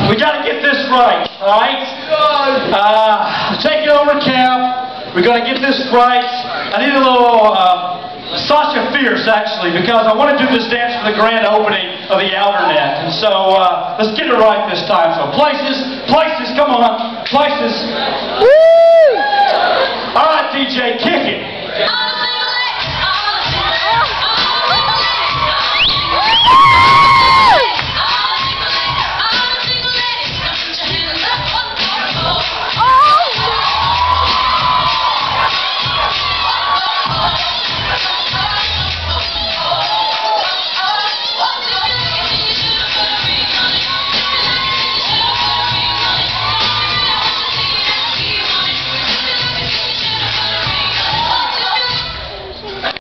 We got to get this right, all right? Take it over, Camp. We're going to get this right. I need a little Sasha Fierce, actually, because I want to do this dance for the grand opening of the Outernet. And so let's get it right this time. So places, come on, places. Woo! All right, DJ, kick it.